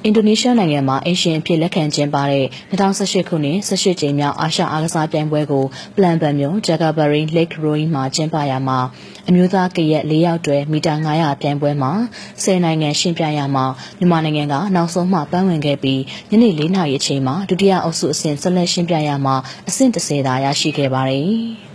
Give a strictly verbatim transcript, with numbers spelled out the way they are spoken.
အင်ဒိုနီးရှားနိုင်ငံမှာအရှင်အဖြစ်လက်ခံကျင်းပတဲ့၂၀၁၈ခုနှစ်၁၈ကြိမ်မြောက်အာရှအားကစားပြိုင်ပွဲကိုပလန်ဘန်မြို့ဂျကာဘာရိန်လိတ်ရိုင်းမှာကျင်းပရာမှာအမျိုးသားကရက်၄ယောက်တွဲမီတာ၅၀၀ပြိုင်ပွဲမှာ၁၀နိုင်ငံရှင်းပြရမှာမြန်မာနိုင်ငံကနောက်ဆုံးမှပန်းဝင်ခဲ့ပြီးညနေ၄နာရီအချိန်မှာဒုတိယအုပ်စုအဆင့်ဆက်လက်ရှင်းပြရမှာအဆင့်၁၀သာရရှိခဲ့ပါတယ်။